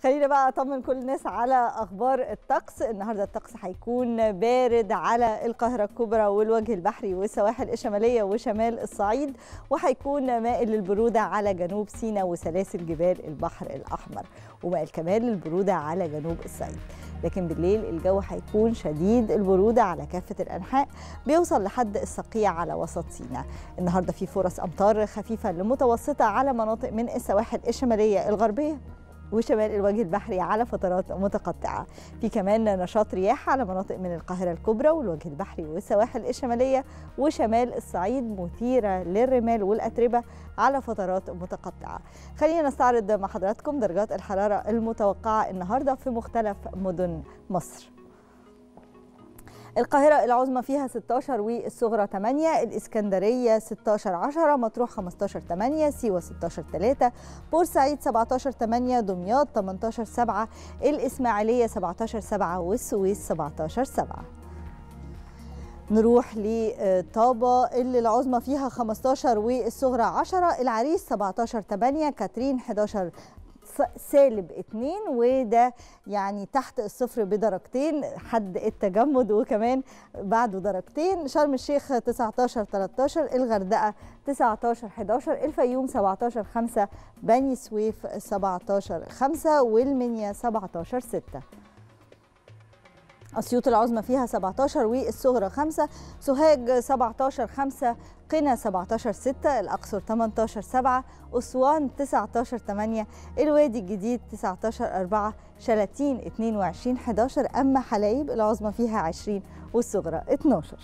خلينا بقى اطمن كل الناس على اخبار الطقس. النهارده الطقس هيكون بارد على القاهره الكبرى والوجه البحري والسواحل الشماليه وشمال الصعيد، وهيكون مائل للبروده على جنوب سيناء وسلاسل جبال البحر الاحمر، ومائل كمان للبروده على جنوب الصعيد. لكن بالليل الجو هيكون شديد البروده على كافه الانحاء، بيوصل لحد الصقيع على وسط سيناء. النهارده في فرص امطار خفيفه لمتوسطه على مناطق من السواحل الشماليه الغربيه وشمال الوجه البحري على فترات متقطعة. في كمان نشاط رياح على مناطق من القاهرة الكبرى والوجه البحري والسواحل الشمالية وشمال الصعيد، مثيرة للرمال والأتربة على فترات متقطعة. خلينا نستعرض مع حضراتكم درجات الحرارة المتوقعة النهاردة في مختلف مدن مصر. القاهرة العظمى فيها 16 والصغرى 8، الإسكندرية 16 10، مطروح 15 8، سيوة 16 3، بورسعيد 17 8، دمياط 18 7، الإسماعيلية 17 7 والسويس 17 7. نروح لطابة اللي العظمى فيها 15 والصغرى 10، العريش 17 8، كاترين 11 -2، وده يعني تحت الصفر بدرجتين حد التجمد وكمان بعده درجتين. شرم الشيخ 19 13، الغردقة 19 11، الفيوم 17 5، بني سويف 17 5، والمنيا 17 6. أسيوط العظمى فيها 17 والصغرى 5، سوهاج 17 5، قنا 17 6، الأقصر 18 7، أسوان 19 8، الوادي الجديد 19 4، شلاتين 22 11، أما حلايب العظمى فيها 20 والصغرى 12.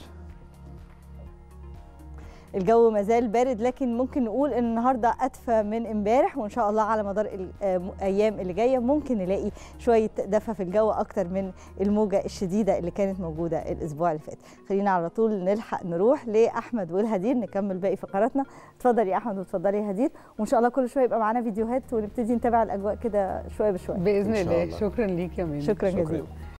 الجو مازال بارد، لكن ممكن نقول ان النهارده ادفى من امبارح، وان شاء الله على مدار الايام اللي جايه ممكن نلاقي شويه دفى في الجو اكتر من الموجه الشديده اللي كانت موجوده الاسبوع اللي فات. خلينا على طول نلحق نروح لاحمد والهدير نكمل باقي فقراتنا. اتفضل يا احمد واتفضلي يا هدير، وان شاء الله كل شويه يبقى معانا فيديوهات ونبتدي نتابع الاجواء كده شويه بشويه باذن الله. شكرا ليك يا منى. شكرا جزيلا.